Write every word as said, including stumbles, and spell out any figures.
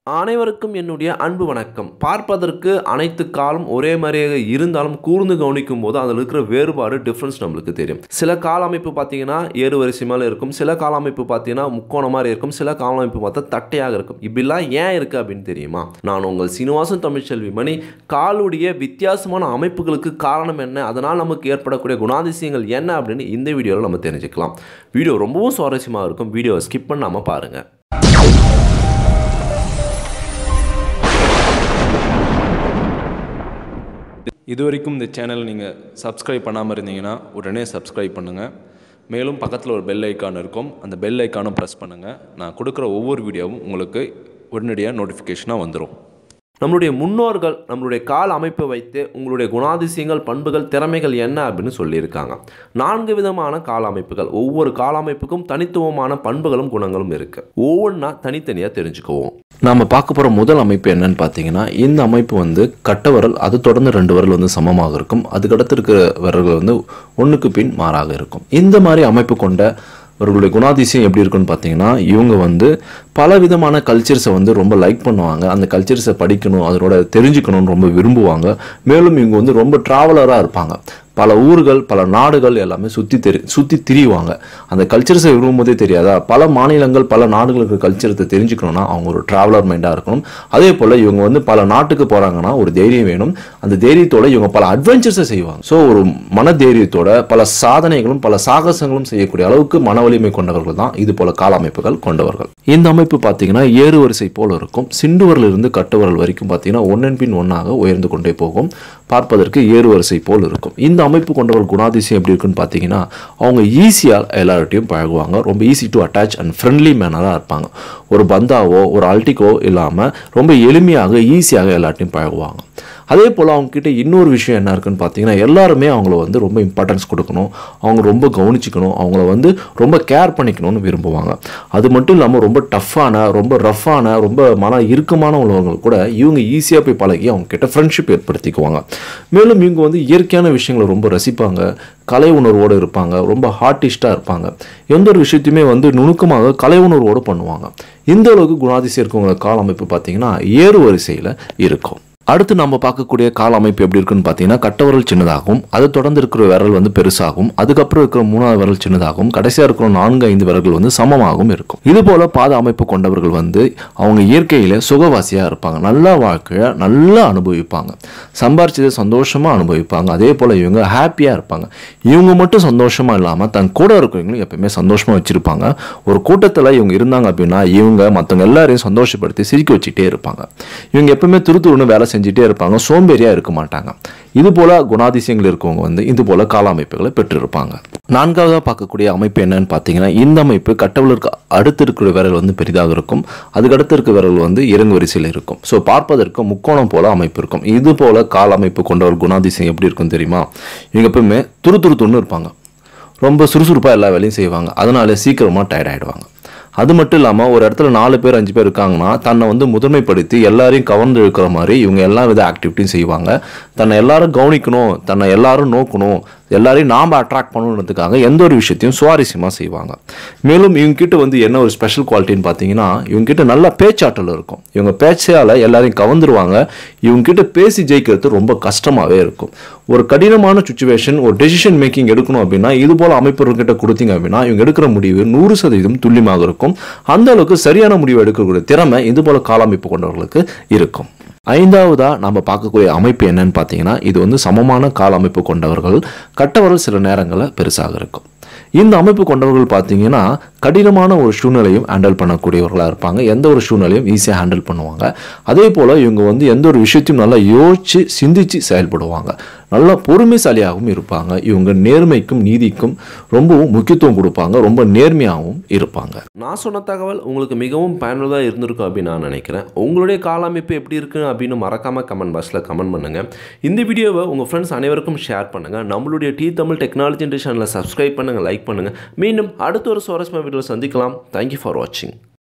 அனைவருக்கும் என்னுடைய அன்பு வணக்கம். பார்ப்பதற்கு அனைத்து காலம் ஒரே மாதிரியாக இருந்தாலும் கூர்ந்து கவனிக்கும் போது அதில் இருக்கிற வேறுபாடு டிஃப்ரென்ஸ் நம்மளுக்கு தெரியும். சில கால அமைப்பு பார்த்தீங்கன்னா ஏறு வரிசை மேலே இருக்கும், சில கால அமைப்பு பார்த்தீங்கன்னா முக்கோண மாதிரி இருக்கும், சில கால அமைப்பு பார்த்தா தட்டையாக இருக்கும். இப்படிலாம் ஏன் இருக்குது அப்படின்னு தெரியுமா? நான் உங்கள் சீனிவாசன் தமிழ்ச்செல்வி மணி. காலுடைய வித்தியாசமான அமைப்புகளுக்கு காரணம் என்ன, அதனால் நமக்கு ஏற்படக்கூடிய குணாதிசயங்கள் என்ன அப்படின்னு இந்த வீடியோவில் நம்ம தெரிஞ்சுக்கலாம். வீடியோ ரொம்பவும் சுவாரஸ்யமாக இருக்கும். வீடியோவை ஸ்கிப் பண்ணாமல் பாருங்கள். இதுவரைக்கும் இந்த சேனல் நீங்கள் சப்ஸ்கிரைப் பண்ணாமல் இருந்தீங்கன்னா உடனே சப்ஸ்கிரைப் பண்ணுங்கள். மேலும் பக்கத்தில் ஒரு பெல் ஐக்கான் இருக்கும், அந்த பெல் ஐக்கானும் ப்ரெஸ் பண்ணுங்கள். நான் கொடுக்குற ஒவ்வொரு வீடியோவும் உங்களுக்கு உடனடியாக நோட்டிஃபிகேஷனாக வந்துடும். நம்மளுடைய முன்னோர்கள் நம்மளுடைய கால அமைப்பை வைத்து உங்களுடைய குணாதிசயங்கள், பண்புகள், திறமைகள் என்ன அப்படின்னு சொல்லியிருக்காங்க. நான்கு விதமான கால அமைப்புகள். ஒவ்வொரு கால அமைப்புக்கும் தனித்துவமான பண்புகளும் குணங்களும் இருக்குது. ஒவ்வொன்றா தனித்தனியாக தெரிஞ்சுக்குவோம். நாம் பார்க்க போகிற முதல் அமைப்பு என்னன்னு பார்த்தீங்கன்னா, இந்த அமைப்பு வந்து கட்ட விரல், அது தொடர்ந்து ரெண்டு விரல் வந்து சமமாக இருக்கும். அதுக்கடுத்து இருக்கிற விரல்கள் வந்து ஒன்றுக்கு பின் மாறாக இருக்கும். இந்த மாதிரி அமைப்பு கொண்ட அவர்களுடைய குணாதிசயம் எப்படி இருக்குன்னு பார்த்தீங்கன்னா, இவங்க வந்து பல விதமான கல்ச்சர்ஸை வந்து ரொம்ப லைக் பண்ணுவாங்க. அந்த கல்ச்சர்ஸை படிக்கணும், அதனோட தெரிஞ்சுக்கணும்னு ரொம்ப விரும்புவாங்க. மேலும் இவங்க வந்து ரொம்ப ட்ராவலராக இருப்பாங்க. பல ஊர்கள், பல நாடுகள் எல்லாமே சுற்றி தெரி சுற்றி திரிவாங்க. அந்த கல்ச்சர்ஸை விரும்பும்போதே தெரியாதா, பல மாநிலங்கள், பல நாடுகளுக்கு கல்ச்சரத்தை தெரிஞ்சுக்கணும்னா அவங்க ஒரு ட்ராவலர் மைண்டாக இருக்கணும். அதே போல் இவங்க வந்து பல நாட்டுக்கு போகிறாங்கன்னா ஒரு தைரியம் வேணும். அந்த தைரியத்தோட இவங்க பல அட்வென்ச்சர்ஸை செய்வாங்க. ஸோ ஒரு மன தைரியத்தோட பல சாதனைகளும் பல சாகசங்களும் செய்யக்கூடிய அளவுக்கு மன வலிமை கொண்டவர்கள் தான் இது போல கால அமைப்புகள் கொண்டவர்கள். இந்த அமைப்பு பார்த்தீங்கன்னா ஏறு வரிசை போல் இருக்கும். சிண்டுவரில் இருந்து கட்டுவரல் வரைக்கும் பார்த்தீங்கன்னா ஒன்னன் பின் ஒன்னாக உயர்ந்து கொண்டே போகும். பார்ப்பதற்கு ஏறு வரிசை போல் இருக்கும். இந்த அமைப்பு கொண்டவர்கள் குணாதிசயம் எப்படி இருக்குன்னு பார்த்தீங்கன்னா, அவங்க ஈஸியாக எல்லார்ட்டையும் பழகுவாங்க. ரொம்ப easy to attach and friendly மேனராக இருப்பாங்க. ஒரு பந்தாவோ ஒரு அல்டிக்கோ இல்லாமல் ரொம்ப எளிமையாக ஈஸியாக எல்லார்ட்டையும் பழகுவாங்க. அதே போல் அவங்கக்கிட்ட இன்னொரு விஷயம் என்ன இருக்குன்னு பார்த்தீங்கன்னா, எல்லாருமே அவங்கள வந்து ரொம்ப இம்பார்ட்டன்ஸ் கொடுக்கணும், அவங்க ரொம்ப கவனிச்சிக்கணும், அவங்கள வந்து ரொம்ப கேர் பண்ணிக்கணும்னு விரும்புவாங்க. அது மட்டும் இல்லாமல் ரொம்ப டஃப்பான, ரொம்ப ரஃப்பான, ரொம்ப மன இறுக்கமான உள்ளவங்க கூட இவங்க ஈஸியாக போய் பழகி அவங்கக்கிட்ட ஃப்ரெண்ட்ஷிப் ஏற்படுத்திக்குவாங்க. மேலும் இவங்க வந்து இயற்கையான விஷயங்களை ரொம்ப ரசிப்பாங்க, கலை உணர்வோடு இருப்பாங்க, ரொம்ப ஹார்டிஸ்டாக இருப்பாங்க. எந்த ஒரு விஷயத்தையுமே வந்து நுணுக்கமாக கலை உணர்வோடு பண்ணுவாங்க. இந்த அளவுக்கு குணாதிசயம் இருக்கவங்க கால அமைப்பு பார்த்தீங்கன்னா ஏறு வரிசையில் இருக்கும். அடுத்து நம்ம பார்க்கக்கூடிய கால அமைப்பு எப்படி இருக்குன்னு பார்த்தீங்கன்னா, கட்டவிரல் சின்னதாகும், அதை தொடர்ந்து இருக்கிற விரல் வந்து பெருசாகும், அதுக்கப்புறம் இருக்கிற மூணாவது விரல் சின்னதாகும், கடைசியாக இருக்கிற நான்கு ஐந்து விரல்கள் வந்து சமமாகவும் இருக்கும். இது போல பாத அமைப்பு கொண்டவர்கள் வந்து அவங்க இயற்கையில சுகவாசியாக இருப்பாங்க. நல்ல வாழ்க்கையை நல்லா அனுபவிப்பாங்க, சம்பாரிச்சதை சந்தோஷமாக அனுபவிப்பாங்க. அதே போல் இவங்க ஹாப்பியாக இருப்பாங்க. இவங்க மட்டும் சந்தோஷமாக இல்லாமல் தன் கூட இருக்கிறவங்களும் எப்பயுமே சந்தோஷமாக வச்சுருப்பாங்க. ஒரு கூட்டத்தில் இவங்க இருந்தாங்க அப்படின்னா இவங்க மற்றவங்க எல்லாரையும் சந்தோஷப்படுத்தி சிரிக்க வச்சுட்டே இருப்பாங்க. இவங்க எப்பவுமே துருத்துருன்னு வேலை செஞ்சுட்டே இருப்பாங்க, சோம்பேறியா இருக்க மாட்டாங்க. இது போல குணாதிசயங்கள் இருக்கவங்க வந்து இது போல கால அமைப்புகளை பெற்றிருப்பாங்க. நான்காவதாக பார்க்கக்கூடிய அமைப்பு என்னன்னு பார்த்தீங்கன்னா, இந்த அமைப்பு கட்டவிரலுக்கு அடுத்து இருக்கிற விரல் வந்து பெரிதாக இருக்கும், அதுக்கு அடுத்து இருக்கிற விரல் வந்து இறங்கு வரிசையில் இருக்கும். ஸோ பார்ப்பதற்கு முக்கோணம் போல அமைப்பு இருக்கும். இது போல கால அமைப்பு கொண்ட ஒரு குணாதிசயம் எப்படி இருக்கும் தெரியுமா? இவங்க எப்பவுமே துரு துருத்துன்னு இருப்பாங்க, ரொம்ப சுறுசுறுப்பாக எல்லா வேலையும் செய்வாங்க, அதனால சீக்கிரமாக டயர்ட் ஆகிடுவாங்க. அது மட்டும் இல்லாமல் ஒரு இடத்துல நாலு பேர் அஞ்சு பேர் இருக்காங்கன்னா தன்னை வந்து முதன்மைப்படுத்தி எல்லாரையும் கவர்ந்து இழுக்கிற மாதிரி இவங்க எல்லா வித ஆக்டிவிட்டியும் செய்வாங்க. தன்னை எல்லாரும் கவனிக்கணும், தன்னை எல்லாரும் நோக்கணும், எல்லாரையும் நாம் அட்ராக்ட் பண்ணணுன்றதுக்காக எந்த ஒரு விஷயத்தையும் சுவாரஸ்யமாக செய்வாங்க. மேலும் இவங்ககிட்ட வந்து என்ன ஒரு ஸ்பெஷல் குவாலிட்டின்னு பார்த்தீங்கன்னா, இவங்ககிட்ட நல்ல பேச்சாற்றல் இருக்கும். இவங்க பேச்சால் எல்லாரையும் கவர்ந்துருவாங்க. இவங்ககிட்ட பேசி ஜெயிக்கிறது ரொம்ப கஷ்டமாகவே இருக்கும். ஒரு கடினமான சுச்சுவேஷன், ஒரு டெசிஷன் மேக்கிங் எடுக்கணும் அப்படின்னா இது போல் அமைப்புகிட்ட கொடுத்தீங்க அப்படின்னா இவங்க எடுக்கிற முடிவு நூறு சதவீதம் துல்லியமாக இருக்கும். அந்த அளவுக்கு சரியான முடிவு எடுக்கக்கூடிய திறமை இது போல கால அமைப்பு கொண்டவர்களுக்கு இருக்கும். ஐந்தாவதா நம்ம பார்க்கக்கூடிய அமைப்பு என்னன்னு பார்த்தீங்கன்னா, இது வந்து சமமான கால அமைப்பு கொண்டவர்கள். கட்டவிரல் சில நேரங்களில் பெருசாக இருக்கும். இந்த அமைப்பு கொண்டவர்கள் பார்த்தீங்கன்னா கடினமான ஒரு சூழ்நிலையும் ஹேண்டில் பண்ணக்கூடியவர்களாக இருப்பாங்க. எந்த ஒரு சூழ்நிலையும் ஈஸியாக ஹேண்டில் பண்ணுவாங்க. அதே போல் இவங்க வந்து எந்த ஒரு விஷயத்தையும் நல்லா யோசித்து சிந்தித்து செயல்படுவாங்க. நல்லா பொறுமைசாலியாகவும் இருப்பாங்க. இவங்க நேர்மைக்கும் நீதிக்கும் ரொம்பவும் முக்கியத்துவம் கொடுப்பாங்க, ரொம்ப நேர்மையாகவும் இருப்பாங்க. நான் சொன்ன தகவல் உங்களுக்கு மிகவும் பயனுள்ளதாக இருந்திருக்கும் அப்படின்னு நான் நினைக்கிறேன். உங்களுடைய கால அமைப்பு எப்படி இருக்குது அப்படின்னு மறக்காமல் கமெண்ட் பாக்ஸில் கமெண்ட் பண்ணுங்கள். இந்த வீடியோவை உங்கள் ஃப்ரெண்ட்ஸ் அனைவருக்கும் ஷேர் பண்ணுங்கள். நம்மளுடைய டி தமிழ் டெக்னாலஜி சேனலை சப்ஸ்கிரைப் பண்ணுங்கள், லைக் பண்ணுங்கள். மீண்டும் அடுத்த ஒரு சுவாரஸ்யமான வீடியோவில் சந்திக்கலாம். தேங்க்யூ ஃபார் வாட்சிங்.